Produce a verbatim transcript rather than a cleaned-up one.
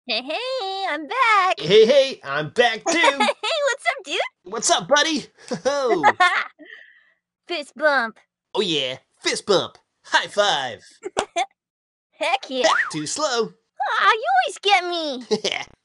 Hey, hey, I'm back. Hey, hey, I'm back too. Hey, what's up, dude? What's up, buddy? Ho! Fist bump. Oh yeah, fist bump. High five. Heck yeah. Too slow. Aw, you always get me.